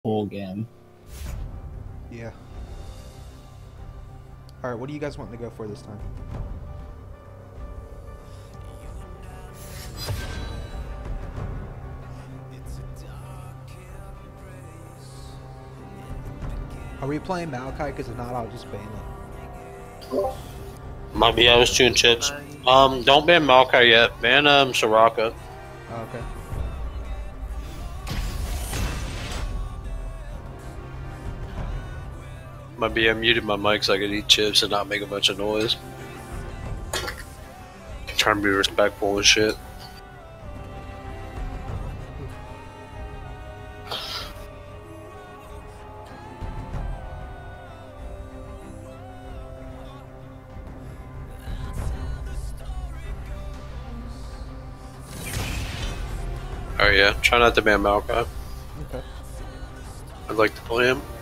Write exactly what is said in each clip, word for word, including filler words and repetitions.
whole game. Yeah. Alright, what do you guys want to go for this time? Are we playing Maokai? Because if not, I'll just ban it. Might be I was chewing chips. Um, don't ban Maokai yet. Ban um Soraka. Oh, okay. Might be I muted my mic so I could eat chips and not make a bunch of noise. Trying to be respectful and shit. Oh yeah, try not to ban Maokai. Okay. I'd like to play him.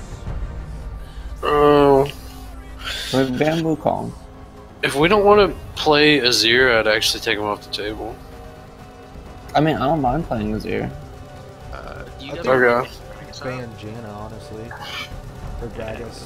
Oh. With Bamboo Kong. If we don't want to play Azir, I'd actually take him off the table. I mean, I don't mind playing Azir. Uh, do you I guys think- Okay. Ban Janna, honestly. Or Gragas.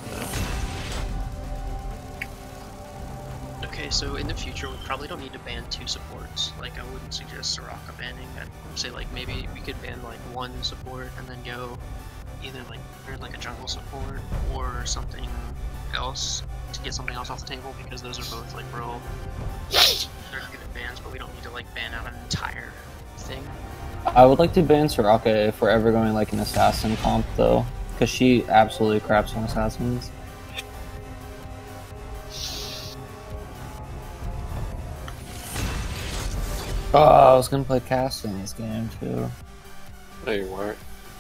Okay, so in the future, we probably don't need to ban two supports. Like, I wouldn't suggest Soraka banning. I'd say, like, maybe we could ban, like, one support and then go either, like, or, like a jungle support or something else to get something else off the table, because those are both, like, real they're good at bans, but we don't need to, like, ban out an entire thing. I would like to ban Soraka if we're ever going like an assassin comp though, because she absolutely craps on assassins. Oh, I was gonna play cast in this game too. No, you weren't.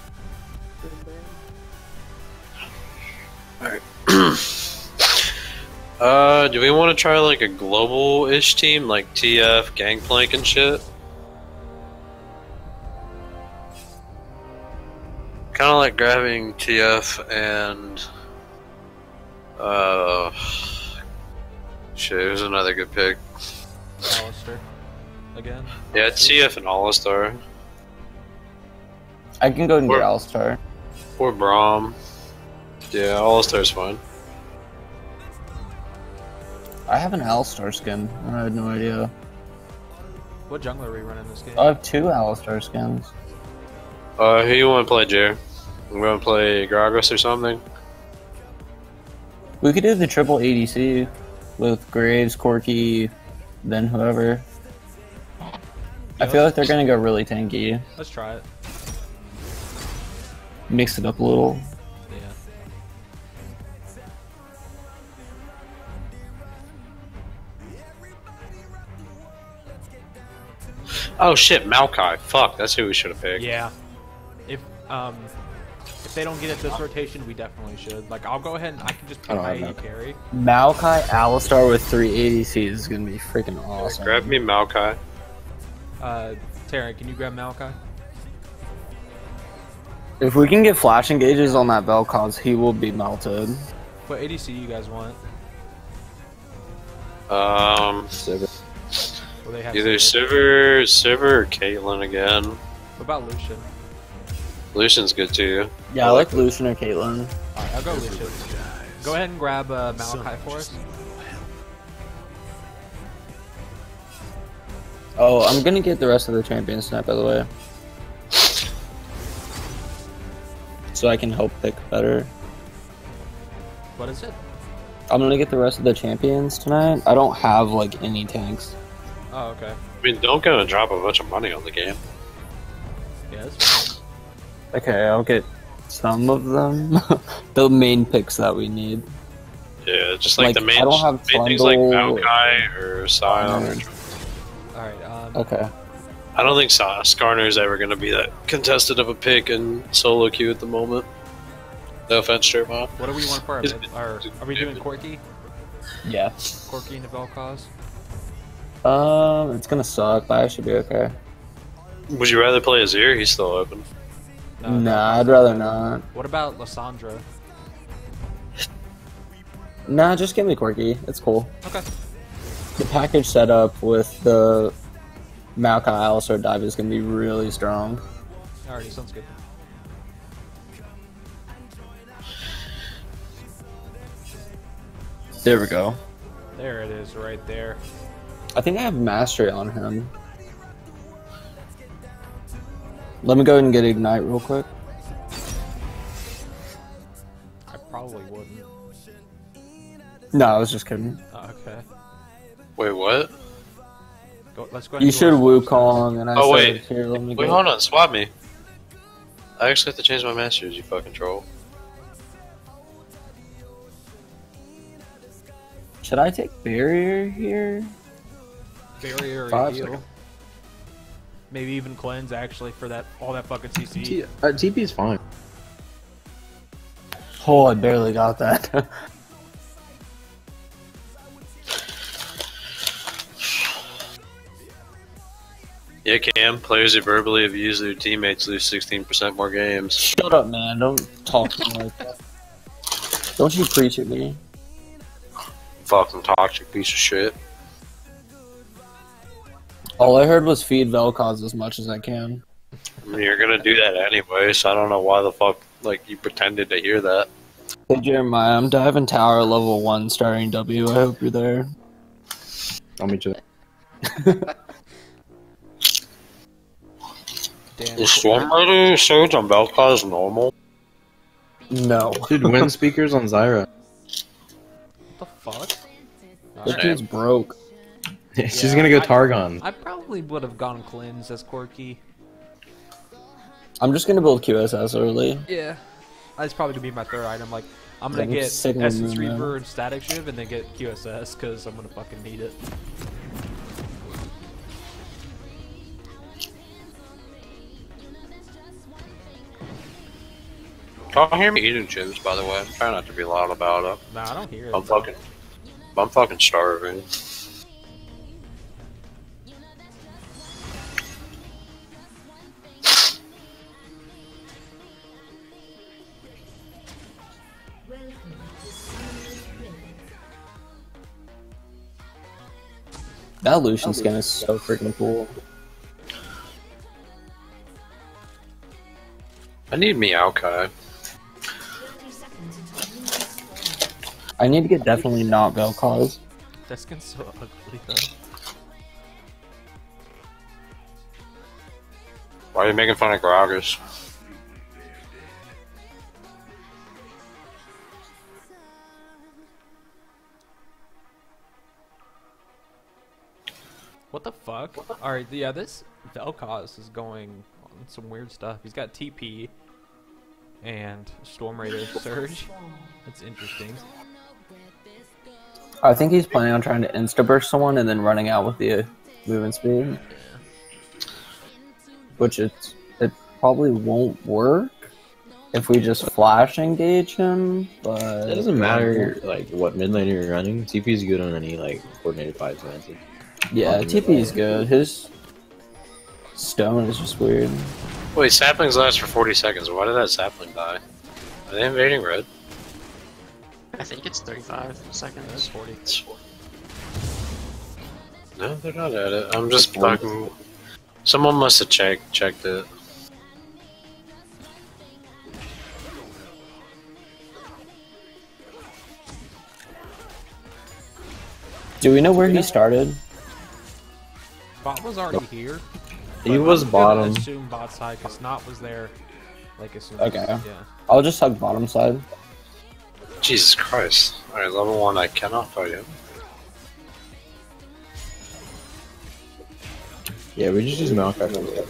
Alright. uh, do we want to try like a global-ish team, like T F, Gangplank and shit? Kind of like grabbing T F and... Uh... Shit, here's another good pick. Alistair. Again? Yeah, T F and Alistar. I can go and Or- get Alistar. Or Braum. Yeah, Alistar's fine. I have an Alistar skin. I had no idea. What jungler are we running this game? I have two Alistar skins. Uh, who you want to play, Jer? We want to play Gragas or something? We could do the triple A D C with Graves, Corki, then whoever. I feel like they're gonna go really tanky. Let's try it. Mix it up a little. Yeah. Oh shit, Maokai. Fuck, that's who we should have picked. Yeah. If um if they don't get it this rotation, we definitely should. Like, I'll go ahead and I can just I pick don't my have A D carry. Maokai Alistar with three A D Cs is gonna be freaking awesome. Grab me Maokai. Uh, Taryn, can you grab Maokai? If we can get flash engages on that Vel'Koz, he will be melted. What A D C you guys want? Um, Will they have either Sivir? Sivir, Sivir or Caitlyn again. What about Lucian? Lucian's good too. Yeah, I like Lucian or Caitlyn. Alright, I'll go Lucian. Go ahead and grab uh, Maokai for us. Oh, I'm gonna get the rest of the champions tonight, by the way. So I can help pick better. What is it? I'm gonna get the rest of the champions tonight. I don't have, like, any tanks. Oh, okay. I mean, don't go and drop a bunch of money on the game. Yeah, that's fine. Okay, I'll get some of them. The main picks that we need. Yeah, just like, Like, the main, I don't have main things like Trundle- Maokai or Sion. Alright. Alright, um, Okay. I don't think Sa- Skarner's ever going to be that contested of a pick in solo queue at the moment. No offense, Jeremiah. what do we want for our Is- mid? Or, are we doing Corki? Yeah. Corki and the Vel'Koz? Um, it's gonna suck, but I should be okay. Would you rather play Azir? He's still open. No, Nah, I'd rather not. What about Lysandra? Nah, just give me Quirky. It's cool. Okay. The package setup with the Maokai Alistar dive is gonna be really strong. Alrighty, sounds good. There we go. There it is, right there. I think I have mastery on him. Let me go ahead and get ignite real quick. I probably wouldn't. No, I was just kidding. Oh, okay. Wait, what? Go, let's go ahead You and do should our swap Wukong, and I Oh, said, wait. here, let me Wait, go. hold on, swap me. I actually have to change my masters, you fucking troll. Should I take barrier here? steps. Barrier or Five heal. seconds. Maybe even cleanse actually for that all that fucking C C. T uh, T P is fine. Oh, I barely got that. Yeah, Cam, players who verbally abuse their teammates lose sixteen percent more games. Shut up, man. Don't talk to me like that. Don't you preach at me. Fucking toxic piece of shit. All I heard was feed Vel'Koz as much as I can. I mean, you're gonna do that anyway, so I don't know why the fuck, like, you pretended to hear that. Hey, Jeremiah, I'm diving tower level one starting W. I hope you're there. I'll meet you there. Damn. Is Stormrider Surge on Vel'Koz normal? No. Dude, wind speakers on Zyra. What the fuck? This dude's broke. She's Yeah, gonna go I- Targon. I probably would have gone cleanse as Corki. I'm just gonna build Q S S early. Yeah. That's probably gonna be my third item. Like, I'm gonna Yeah, I'm get sick of Essence them, man. Reaver and Static Shiv and then get Q S S because I'm gonna fucking need it. Don't hear me eating chips, by the way. I'm trying not to be loud about it. Nah, I don't hear it. I'm fucking, I'm fucking starving. That Lucian skin is so freaking cool. I need Meowkai. I need to get definitely not Vel'Koz. That skin's so ugly though. Why are you making fun of Gragas? What the fuck? Alright, yeah, this Vel'Koz is going on some weird stuff. He's got T P and Storm Raider Surge. That's interesting. I think he's planning on trying to insta-burst someone and then running out with the movement speed. Which it's, it probably won't work if we just flash engage him, but... It doesn't matter like what mid laner you're running. T P is good on any like coordinated fights, man. Yeah, T P is good. His stone is just weird. Wait, saplings last for forty seconds. Why did that sapling die? Are they invading red? I think it's thirty-five That's seconds. forty. No, they're not at it. I'm just fucking. Someone must have checked checked it. Do we know where he started? Bot was already here. He but was I'm gonna bottom. Assume bot side because Snot was there. Like as soon Okay. as, yeah. I'll just hug bottom side. Jesus Christ. Alright, level one, I cannot fight him. Yeah, we just use Maokai for that.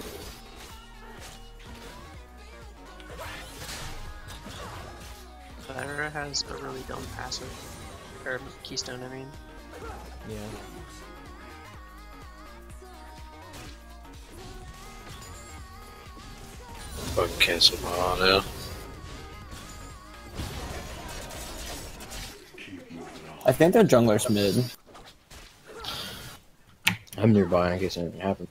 Clara has a really dumb passive. Or keystone, I mean. Yeah. Fucking cancel my audio. I think their jungler's mid. I'm nearby in case anything happens.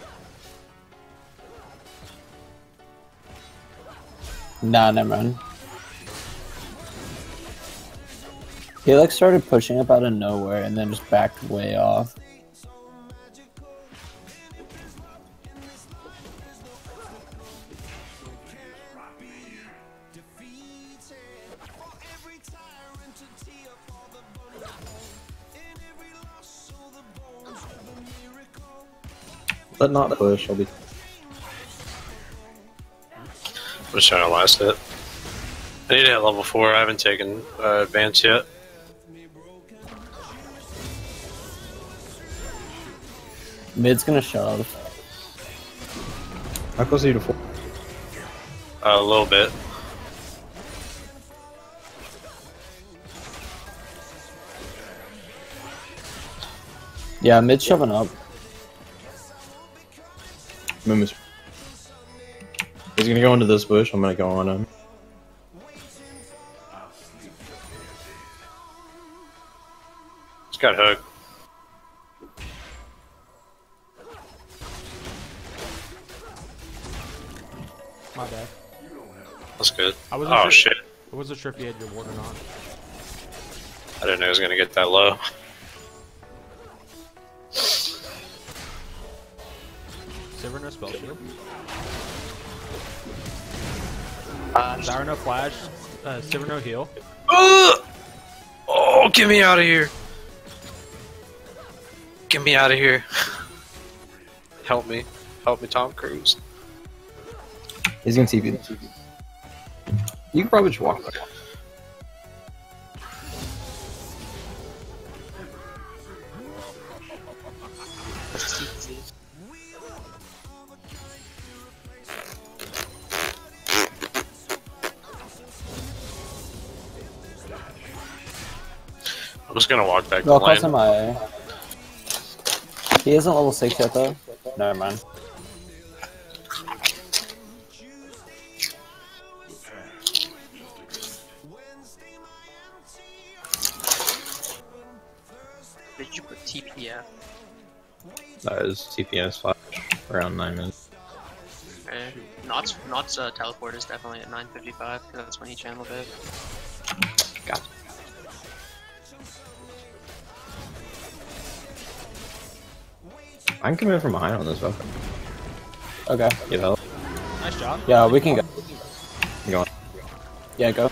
Nah, never mind. He like started pushing up out of nowhere and then just backed way off. Let not push. I'll be. I'm just trying to last it. I need to hit level four. I haven't taken uh, advance yet. Mid's gonna shove. How close are you to four? Uh, a little bit. Yeah, mid's shoving up. Moon is. He's gonna go into this bush. I'm gonna go on him. It's got hook. My bad. That's good. I wasn't Oh sure, shit! I wasn't sure if you had your ward or not. I didn't know it was gonna get that low. Silver no spell shield. Uh, Sour no flash. Uh, Silver no heal. Ugh! Oh, get me out of here! Get me out of here! Help me! Help me, Tom Cruise! He's gonna T P. You can probably just walk back. I'm just gonna walk back to No, cost lane. him I. He isn't level six yet though. Never mind. did you put T P F? That is T P S flash around nine minutes. Okay. Not's Not's uh, teleport is definitely at nine fifty-five because that's when he channeled it. Got it. I can come in from behind on this weapon. Okay. Get help. Nice job. Yeah, we can go. Go on. Yeah, go.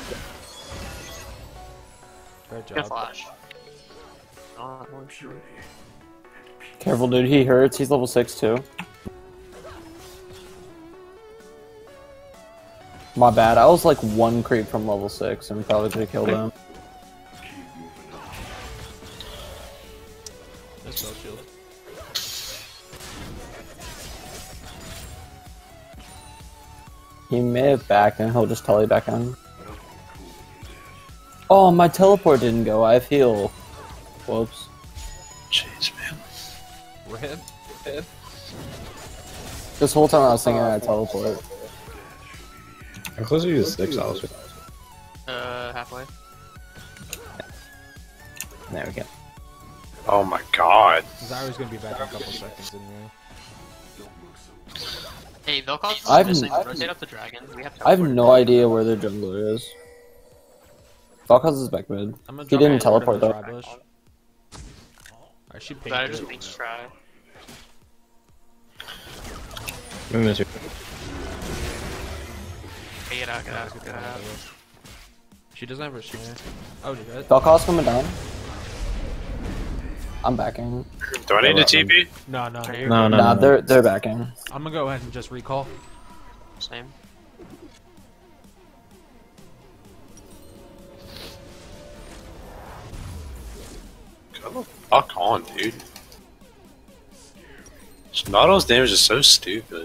Great Good job. flash. Oh, holy shit. Careful, dude. He hurts. He's level six too. My bad. I was like one creep from level six and probably could have killed him. Nice spell shield. He may have backed and he'll just tele back on. Oh, my teleport didn't go. I have heal. Whoops. Jeez, man. Rip. Rip. This whole time I was thinking I had teleport. How close are you to six, Alistair? Uh, halfway. There we go. Oh my god. Zyra's gonna be back in a couple seconds anyway. Hey, Vel'Koz is I've- missing. I've- Rotate up the dragon. We have I have teleport. no idea where the jungler is. Falcons is back mid. I'm gonna He drop didn't my teleport ward in though. the tri-bush. Alright, she But I pinked just it. need to try. Moon is here. Okay, get out, get out, get out. She doesn't have her snare. Oh, she does? Falcons coming down. I'm backing. Do I need to T P? No, no, no. you're No, good. no, Nah, no. they're they're backing. I'm gonna go ahead and just recall. Same. Come the fuck on, dude. Nado's damage is so stupid.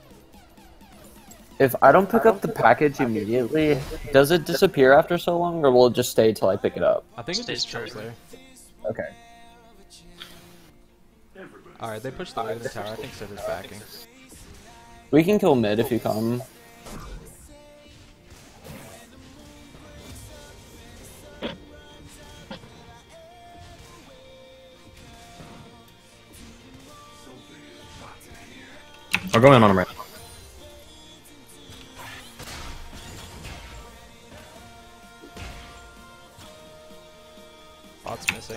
If I don't pick up the package immediately, does it disappear after so long, or will it just stay till I pick it up? I think it just Stays chills there. Okay. Alright, they pushed the way to the tower. I think Sivers backing. We can kill mid if you come. I'll go in on him right now. Bot's missing.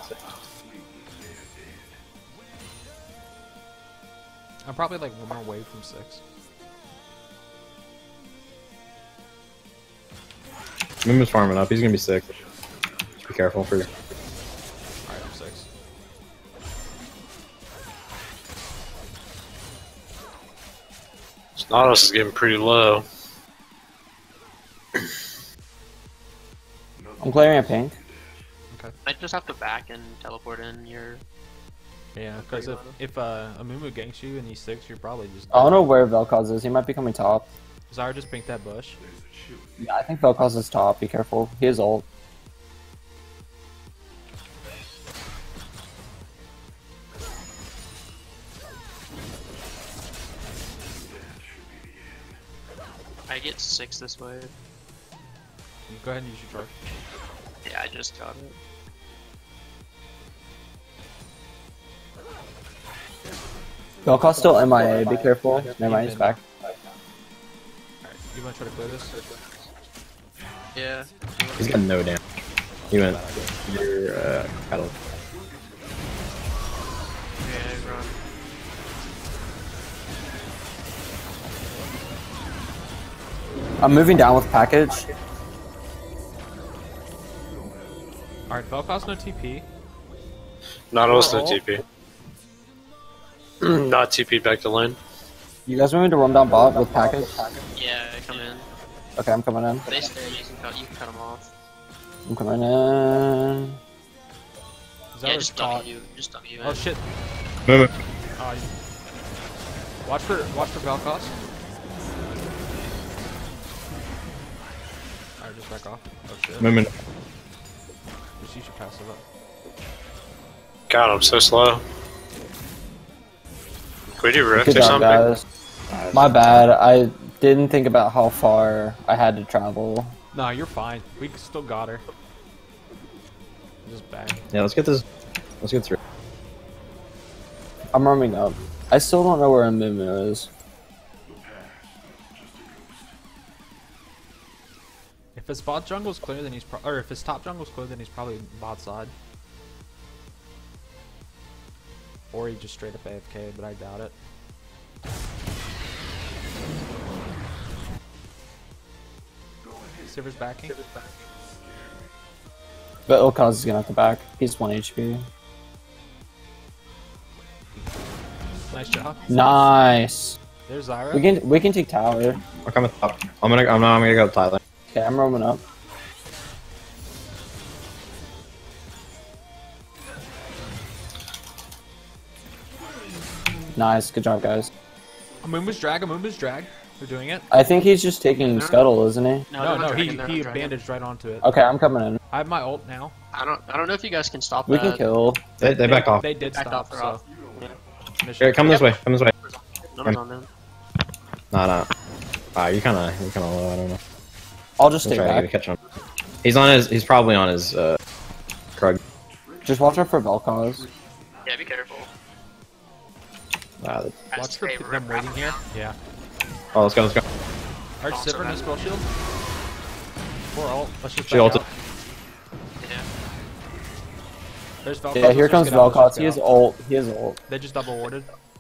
I'm probably like one more wave from six. Moon is farming up. He's gonna be sick. Just be careful for. Alright, I'm six. Nautilus is getting pretty low. I'm clearing a pink. I just have to back and teleport in your. Yeah, because if, if uh, Amumu ganks you and he's six, you're probably just... I don't know where Vel'Koz is. He might be coming top. Zara just pinked that bush. Yeah, I think Vel'Koz is top. Be careful. He is ult. I get six this way. Go ahead and use your charge. Yeah, I just got it. Vel'Koz still M I A. Be careful. Never mind, he's back. Alright, you wanna try to clear this? Yeah. He's got no damage. He went your uh, battle. Yeah, run. I'm moving down with package. Alright, Vel'Koz no T P. Nautilus Or no ult. T P. Not T P back to lane. You guys want me to roam down bot with package? Yeah, come in. Okay, I'm coming in. They stay. You can cut. You can cut them off. I'm coming in. Yeah, Zara's just caught. W. Just W. in. Oh shit. Move it. Oh, you- watch for watch for Vel'Koz. Alright, just back off. Oh shit. Movement. Just use your passive up. God, I'm so slow. Can we do Rift Good or job, something? guys. My bad. I didn't think about how far I had to travel. No, you're fine. We still got her. Just bang. Yeah, let's get this. Let's get through. I'm roaming up. I still don't know where Amumu is. If his bot jungle's clear, then he's pro- or if his top jungle's clear, then he's probably bot side. Or he just straight up A F K, but I doubt it. Sivir's backing. But Vel'Koz is gonna have to back. He's one H P. Nice job. Nice. There's Zyra. We can we can take tower. I'll come with top. I'm gonna. I'm not. I'm gonna go Thailand. Okay, I'm roaming up. Nice, good job, guys. Amumba's drag. Amumba's drag. They're doing it. I think he's just taking Scuttle, isn't he? No, they're no, not he dragging, they're he not dragging. bandaged right onto it. Okay, I'm coming in. I have my ult now. I don't. I don't know if you guys can stop We that. can kill. They, they back off. They did Back stop. off, they're So off. Yeah. mission- Here, come this way. Come this way. Numbers on them. Nah, nah. Ah, you kind of. You kind of low. I don't know. I'll just We'll stay try to back. catch on. He's on his. He's probably on his. Uh, Krug. Just watch out for Vel'Koz. Yeah, be careful. Ah, the- Watch for Hey, them rip waiting out. here. Yeah. oh, let's go. Let's go. Alright, Also Sivir, no that- spell shield. Or ult. Let's just She back ulted. out. Yeah. There's Vel'Koz. Yeah, here Let's comes just get out, let's Vel'Koz. just He get is out. ult. He is ult. They just double warded.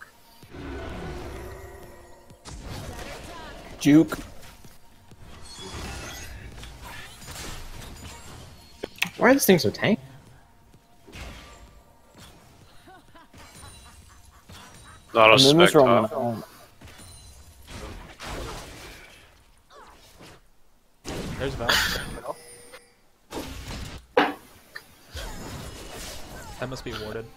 Juke. Why are these things so tank? Nautilus is back Amumu's roaming top. out. There's Vel. That must be warded.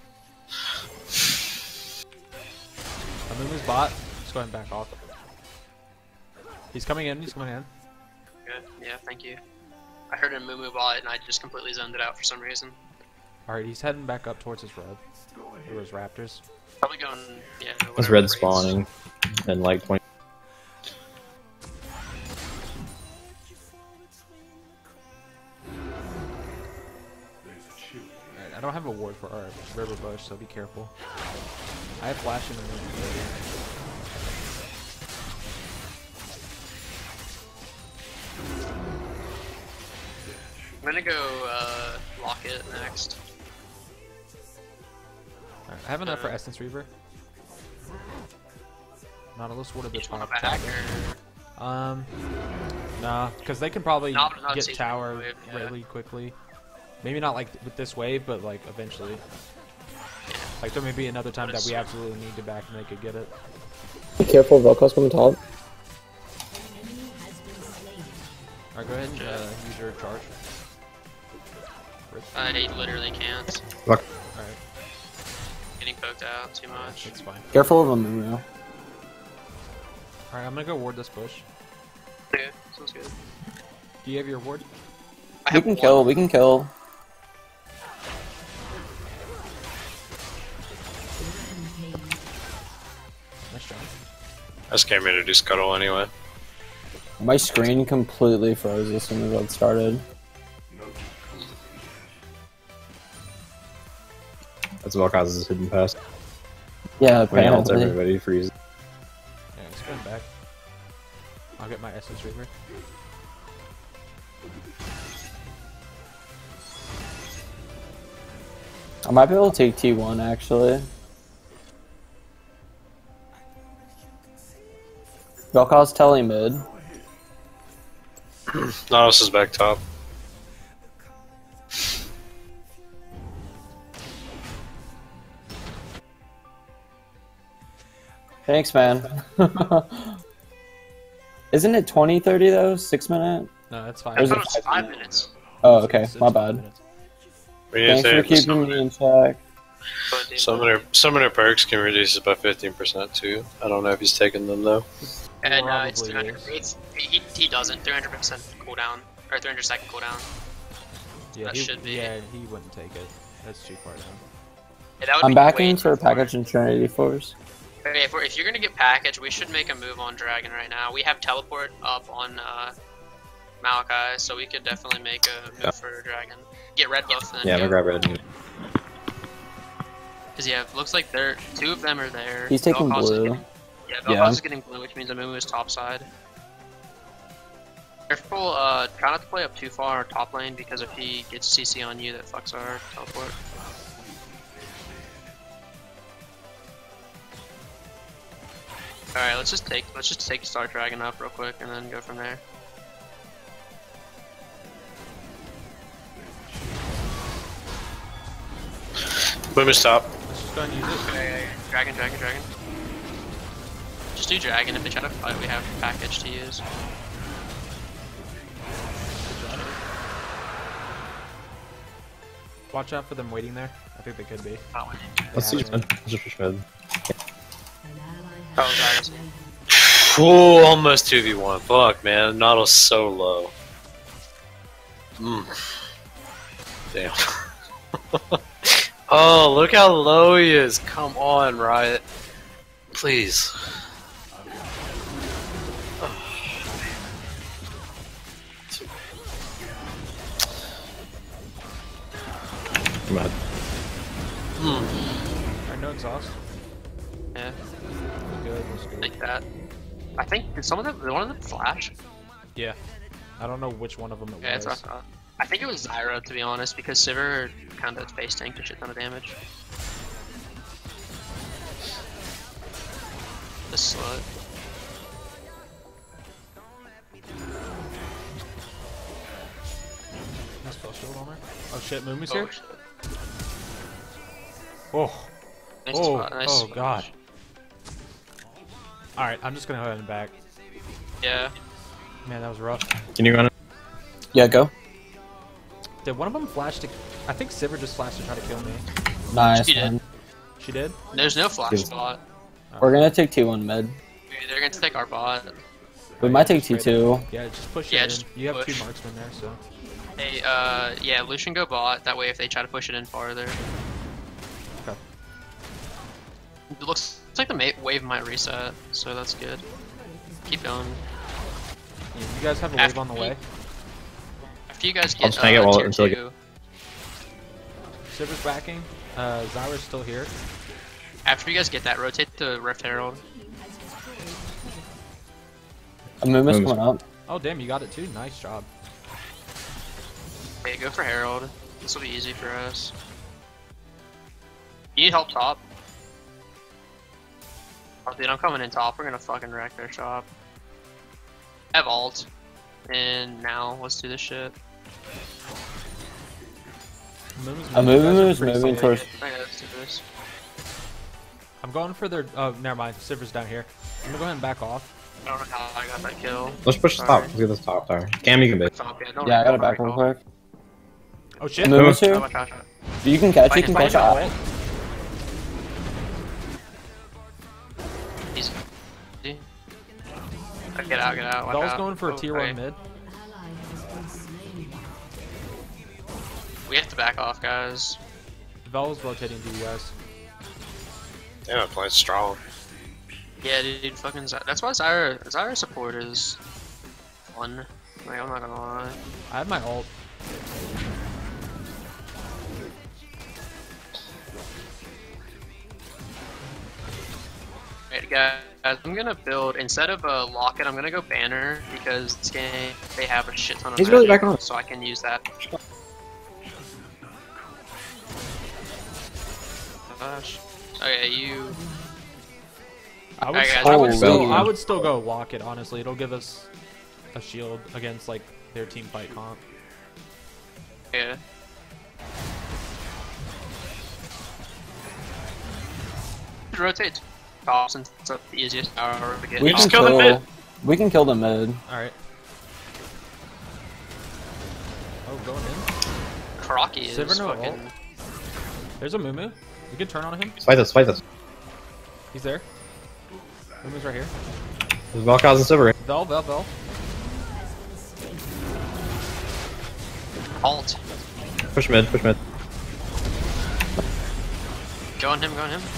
Amumu's bot. Just go ahead and back off. He's coming in. He's coming in. Good. Yeah. Thank you. I heard him move bot and I just completely zoned it out for some reason. Alright, he's heading back up towards his red. Or his raptors. Probably going. Yeah. It's whatever red race. spawning. And like twenty. Alright, I don't have a ward for our river bush, so be careful. I have flash in the mid. I'm gonna go uh, lock it next. Alright, I have enough for Essence Reaver. Nautilus warded the Each one top. back tower. or Um, nah, because they can probably No, but not get safe tower wave, yeah. really quickly. Maybe not like with this wave, but like eventually. Like there may be another time that we absolutely need to back and they could get it. Be careful, Vel'Koz coming top. Alright, go ahead and uh, use your charge. I literally can't. Fuck. Alright, Getting poked out too much. it's fine. Careful of a Moo. Alright, I'm gonna go ward this bush. Yeah, sounds good. Do you have your ward? I We have can one. kill, we can kill. Nice job. I just came here to do scuttle anyway. My screen completely froze as soon as it started. That's what causes hidden pass. Yeah, When he ults apparently. everybody freezes. Yeah, spin back. I'll get my Essence Reaver. I might be able to take T one actually. Vel'Koz telly mid. Nautilus is back top. Thanks, man. Isn't it twenty thirty though? Six minute? No, that's fine. I Is thought it it was five five minutes. Oh, okay. It's- My it's five bad. minutes. We need Thanks to for say keeping me in check. summoner, summoner perks can reduce it by fifteen percent too. I don't know if he's taking them though. And uh, it's Probably three hundred. is. It's, he, he doesn't. three hundred percent cooldown. Or three hundred second cooldown. Yeah, That he, should be- yeah, he wouldn't take it. That's too far down. Yeah, that would I'm be backing way for too far. package and Trinity Force. Okay, if, we're, if you're gonna get package, we should make a move on Dragon right now. We have teleport up on uh, Malachi, so we could definitely make a move Yeah. for Dragon. Get red buff and then Yeah, I'm go. gonna grab red. Because yeah, it looks like they're two of them are there. He's taking Vel'Koz is blue. getting- yeah, Vel'Koz Yeah. is getting blue, which means Amumu is top side. Careful, uh, try not to play up too far top lane because if he gets C C on you, that fucks our teleport. All right, let's just take let's just take Star Dragon up real quick and then go from there. Boom is top. Let's just go and use it. Okay, dragon, dragon, dragon. Just do dragon. If they try to fight, we have package to use. Watch out for them waiting there. I think they could be. Oh, Let's Yeah, use red. Let's just push red. oh dragon. Ooh, almost two v one. Fuck, man. Nautilus so low. Mm. Damn. Oh, look how low he is. Come on, Riot. Please. Come on. Alright, no exhaust. Yeah, Good, that's good. like that. I think did some of them, did one of them flash? Yeah. I don't know which one of them it Yeah, was. that's what I thought. I think it was Zyra to be honest, because Sivir kind of face tanked a shit ton of damage. This slut. Nice spell shield on her. Oh shit, Mumu's Oh, here? shit. Oh, Nice oh, spot, nice oh spot. god. Alright, I'm just gonna go ahead and back. Yeah. Man, that was rough. Can you run it? Yeah, go. Did one of them flash to... I think Sivir just flashed to try to kill me. Nice, She did. man. She did? There's no flash Good. spot. We're gonna take T one mid. They're gonna take our bot. We Oh, might yeah, take T just two. Yeah, just push Yeah, it just in. You have push. two marksmen there, so... Hey, uh, yeah, Lucian go bot. That way, if they try to push it in farther, Okay. it looks it's like the ma wave might reset, so that's good. Keep going. Yeah, you guys have a After wave on the we- way. After you guys I'll get just tank it uh, while- tier until I get- two, Sivir's backing. Uh, Zyra's still here. after you guys get that, rotate to Rift Herald. Amumu's Amumu's- coming up. Oh damn, you got it too. Nice job. Okay, go for Herald. This will be easy for us. You need help top. Oh, dude, I'm coming in top. We're gonna fucking wreck their shop. I have ult. And now, let's do this shit. Amumu's Amumu moving. You guys are is pretty moving safe. towards. Alright, let's do this. I'm going for their... Oh, never mind. Sivir's down here. I'm gonna go ahead and back off. I don't know how I got that kill. Let's push the top. Let's get this top tower. Cam, you can bait. Top, yeah, don't Yeah, I got recall, it back don't real recall. quick. Oh shit! Move us Oh, here. watch out, watch out. You can catch. You Fight can him, catch. fight him. out. He's. See? Get out, get out. Watch Vel's out. going for a Oh, tier okay. one mid. We have to back off, guys. Vel's rotating to you guys. Damn, I'm playing strong. Yeah, dude, fucking Zy- that's why Zyra Zyra support is fun. Like, I'm not gonna lie. I have my ult. Alright, guys, I'm gonna build instead of a locket. I'm gonna go banner because this game they have a shit ton of. He's really magic, back on. so I can use that. Gosh. Okay, you. I would, Alright, guys, I would holy- still, I would still go lock it. Honestly, it'll give us a shield against like their team fight comp. Yeah. Rotate. Top since it's the easiest tower to get. We top. just kill the mid. We can kill the mid. All right. Oh, going in. Crocky is Sivir no fucking. ult. There's a Mumu. We can turn on him. Fight this, fight this. He's there. Mumu's right here. There's Vel'Koz and Silver. Vel, Vel, Vel. Alt. Push mid, push mid. Go on him, go on him.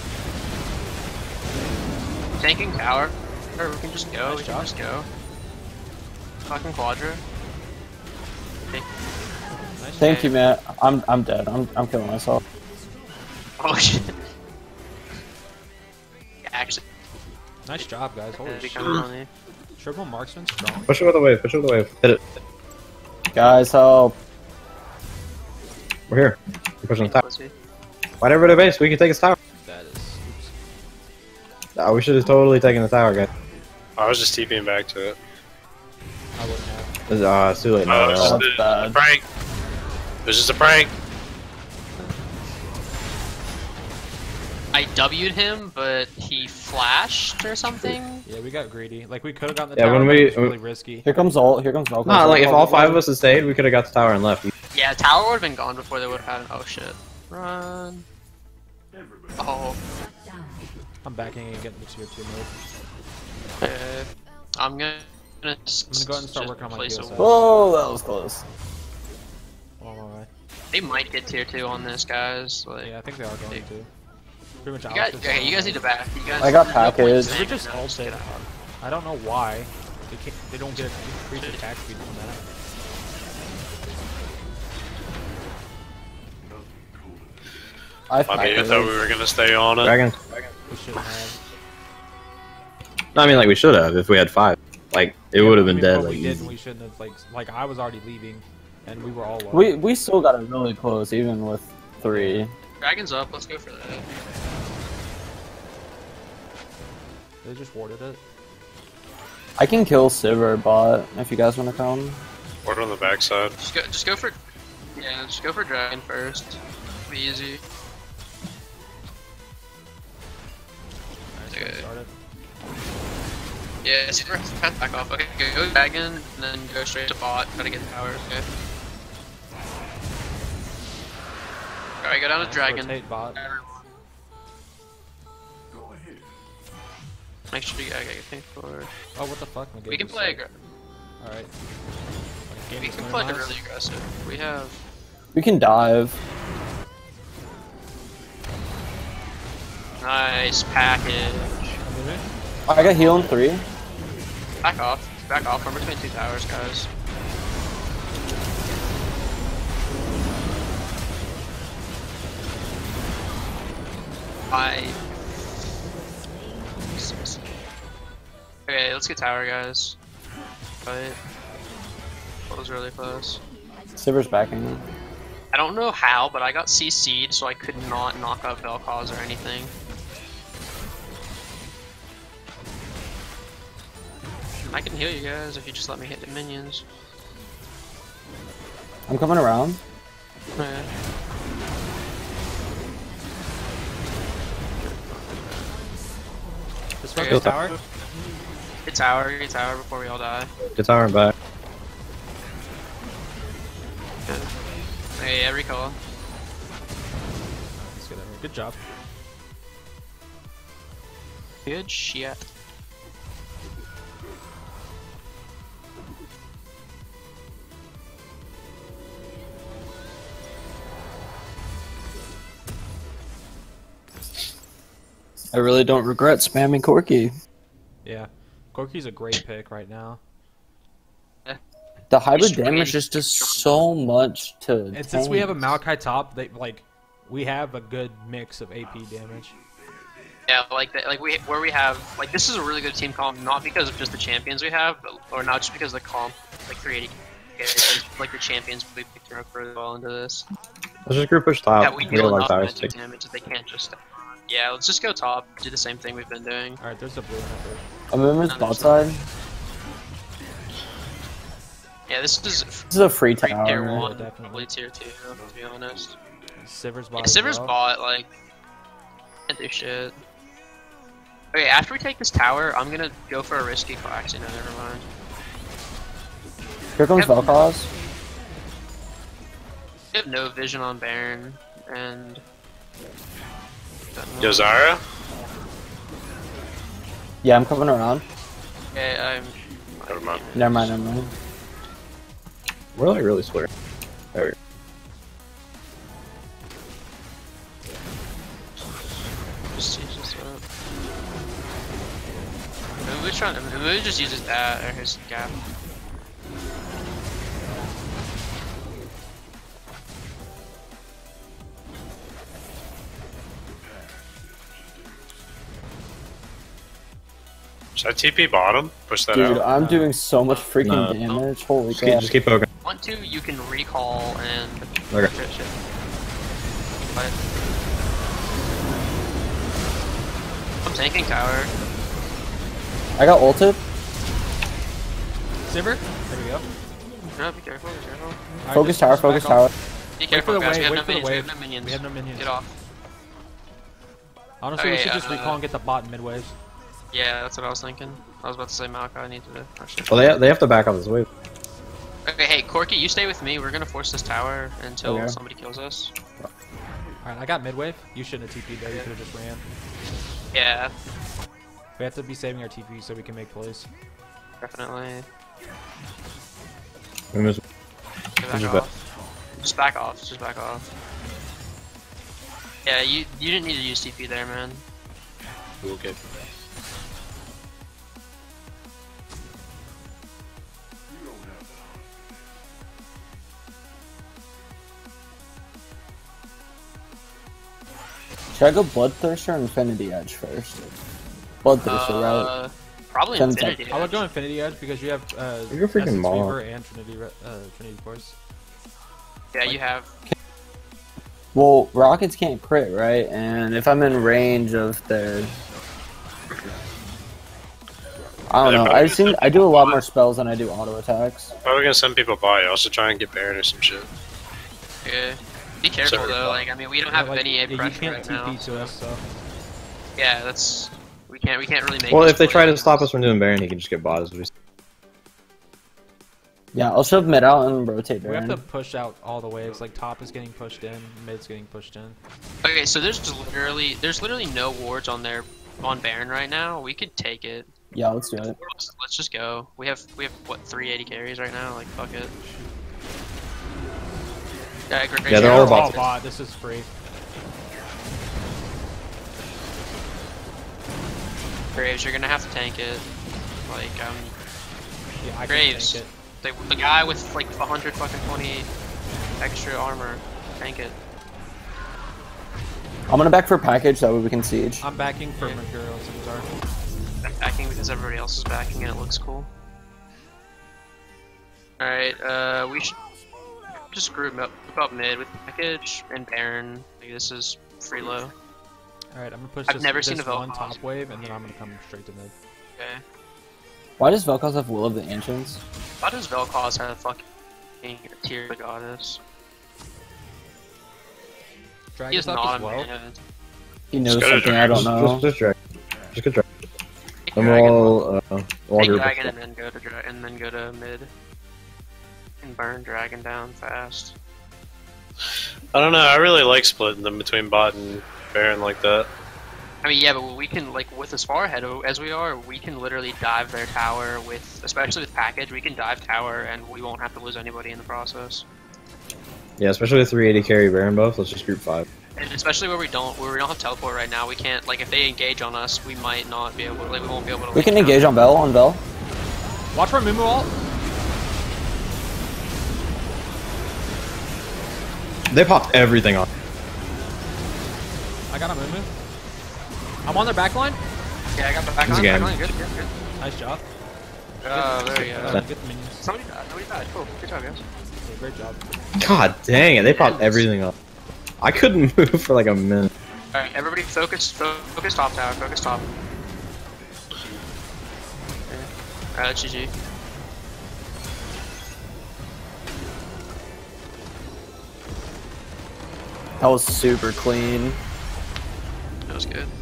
Tanking tower. Or we can just go, Nice we can job. just go. Fucking Quadra. Okay. Nice. Thank Okay. you, man. I'm I'm dead. I'm I'm killing myself. Oh shit. Yeah, actually, Nice job, guys. Holy it'd be shit. kind of funny. Triple marksman strong. Push it with a wave, push it with a wave. Hit it. Guys, help! We're here. We're pushing the top. Pussy. Whatever the base, we can take his tower. That is. Oops. Oh, we should have totally taken the tower, guys. I was just TPing back to it. I wouldn't have. It's, uh, it's too late Oh, now. it was just that's a, bad. a prank. It was just a prank. I W'd him, but he flashed or something. Yeah, we got greedy. Like we could have gotten the Yeah, tower, when but we- it was really risky. Here comes ult. Here comes Vel'Koz. Nah, like, if all five of us had stayed, we could have got the tower and left. Yeah, tower would have been gone before they would have had an. Oh shit. Run. Oh. I'm backing and getting the tier two mode. Okay. I'm gonna. I'm gonna, I'm gonna go ahead and start working on my place a Q S S. Whoa, that was close. Oh my way. They might get tier two on this, guys. Like, Yeah, I think they are going to. Pretty much. you guys, Alex is okay, on you guys the- need to back. You guys. I got there's no point in packaged. saying They're just no, all just dead. get out. I don't know why. They can't. They don't get increased attack speed from that. I I mean, I thought we were gonna stay on it. Dragon. We shouldn't have. No, I mean, like, we should have if we had five. Like, it Yeah, would have but been we- dead. but Like, we easy. didn't. We shouldn't have. Like, like I was already leaving, and we were all low. We we still got it really close, even with three. Dragon's up. Let's go for that. They just warded it. I can kill Sivir bot if you guys want to come. Word on the backside. Just go. Just go for. Yeah, just go for dragon first. Be easy. Okay. Started. Yeah, super fast back off. Okay, go, go dragon, and then go straight to bot. Try to get tower. Okay. Alright, go down to dragon. Rotate bot. Make sure you. Okay, think for. Oh, what the fuck? My game We can is play. stuck. Aggr- All right. My game we is can going play nice. really aggressive. We have. We can dive. Nice package. I'm moving. I got heal in three. Back off. Back off. We're between two towers, guys. Five. Six. Okay, let's get tower, guys. Fight. That was really close. Sivir's backing me. I don't know how, but I got C C'd, so I could not knock out Vel'Koz or anything. I can heal you guys if you just let me hit the minions. I'm coming around. Okay. This one Okay. tower. Get tower, get tower before we all die. Get tower and back. Good. Hey, yeah, recall. Let's get over. Good job. Good shit. I really don't regret spamming Corki. Yeah. Corki's a great pick right now. The hybrid He's damage really just does strong. so much to. And since we have a tank. Maokai top, they like we have a good mix of A P damage. Yeah, like that, like we where we have like this is a really good team comp, not because of just the champions we have, but, or not just because of the comp like three eighty. It's like the champions we picked up really well into this. Let's just group push top. Yeah, we We deal got like enough tower magic six. damage that they can't just. Yeah, let's just go top. Do the same thing we've been doing. All right, there's a blue number. I'm in his bot side. Yeah, this is This is a free free tower. tier yeah, one, definitely. probably tier two, to be honest. Sivir's bot. Yeah, as Sivir's well. bot, like, can't do shit. Okay, after we take this tower, I'm gonna go for a risky call. Actually, no, never mind. Here comes Yep. Vel'Koz. We have no vision on Baron, and... Yo, Zara? Yeah, I'm coming around. Okay, I'm... Never mind. Never mind, never mind. We're like really square. There we go. Just use this up. Maybe we're trying to... Maybe we just uses that, or his gap. Should I T P bottom? Push that Dude, out. I'm doing so much freaking No. damage. Holy Just keep, crap. just keep poking. Want to, you can recall and... Okay. Shit, shit. But... I'm tanking tower. I got ulted. Sivir. There we go. No, be careful, be careful. All right, Focus just- tower, just focus back off. tower. Be Wait for careful, the guys. We wave. have, Wait no for the minions. we have wave. no minions. We have no minions. Get off. Honestly, we Okay, should just uh, recall and get the bot in mid wave. Yeah, that's what I was thinking. I was about to say Maokai needs to... Actually. Well, they they have to back off this wave. Okay, hey, Corki, you stay with me. We're gonna force this tower until Okay. somebody kills us. All right, I got mid wave. You shouldn't have T P'd there. You could have just ran. Yeah, We have to be saving our T P so we can make plays. definitely. We miss- Get back Just off. Just back off. Just back off. Yeah, you you didn't need to use T P there, man. Okay. Should I go Bloodthirster or Infinity Edge first? Bloodthirster, right? Uh, probably Ten Infinity. I would Edge. go Infinity Edge because you have uh, You're freaking Essence Maul. Weaver and Trinity Re- uh, Trinity Force. Yeah, you have. Well, rockets can't crit, right? And if I'm in range of their... I don't Yeah, know. probably I seem I do a lot more spells than I do auto attacks. Probably gonna send people by. Also try and get Baron or some shit. Yeah. Be careful Sorry. though. Like, I mean, we don't Yeah, have like, any yeah, A you pressure can't right T P now. to us, so Yeah, that's. We can't. We can't really make. Well, this if they try play. to stop us from doing Baron, he can just get bot as we. Yeah, I'll shove mid out and rotate we have Baron. to push out all the waves. Like top is getting pushed in, mid's getting pushed in. Okay, so there's just literally there's literally no wards on their on Baron right now. We could take it. Yeah, let's do it. Let's, let's just go. We have we have what three eighty carries right now. Like fuck it. Yeah, great, Yeah, they're all Oh, bots. bot. This is free. Graves, you're gonna have to tank it. Like um, Yeah, I can Graves. tank it. the, the guy with like one hundred fucking twenty extra armor, tank it. I'm gonna back for package, that way we can siege. I'm backing for Yeah. Mercurial and Scimitar. I'm backing because everybody else is backing and it looks cool. Alright, uh, we should just group up, group up mid with package and Baron. Like, this is free low. All right, I'm gonna push I've this, never this seen a Vel'Koz. one top wave, and then I'm gonna come straight to mid. Okay. Why does Vel'Koz have Will of the Ancients? Why does Vel'Koz have fucking tier of the goddess? Drag He us is up not as a well. man. He knows Just go to something I don't Dragons. know. Just, just drag. Just get drag. Take Some dragon. all, uh, all Take group dragon of- and then go to dra- and then go to mid. And burn dragon down fast. I don't know. I really like splitting them between bot and Baron like that. I mean, yeah, but we can, like, with as far ahead as we are, we can literally dive their tower with, especially with package, we can dive tower and we won't have to lose anybody in the process. Yeah, especially with three eighty carry Baron buff. Let's just group five. And especially where we don't, where we don't have teleport right now, we can't, like, if they engage on us, we might not be able to, like, we won't be able to. We can engage on Bell, on Bell. Watch for Mumu ult. They popped everything off. I got a Mumu. I'm on their back line. Yeah, I got the back This on, game. back line, good, good, good. Nice job. Oh, there you Uh, go. get the minions. Somebody died, somebody died, cool, good job, guys. Yeah, great job. God dang it, they popped everything off. I couldn't move for like a minute. Alright, everybody focus, fo focus top tower, focus top. Alright, that's G G. That was super clean. That was good.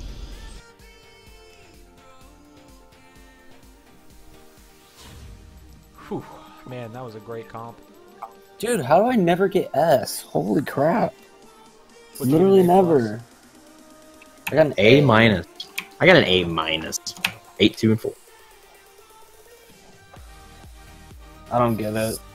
Whew. Man, that was a great comp. Dude, how do I never get S? Holy crap. What do you Literally get never. I got an A A. minus. I got an A minus. Eight, two, and four. I don't get it.